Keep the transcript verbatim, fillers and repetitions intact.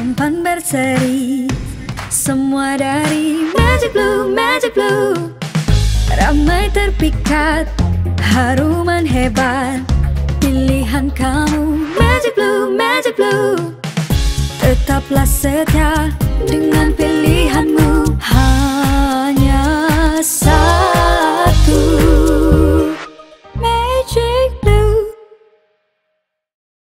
tampan berseri, semua dari Magic Blue, Magic Blue. Ramai terpikat, haruman hebat, pilihan kamu Magic Blue, Magic Blue. Tetaplah setia dengan pilihan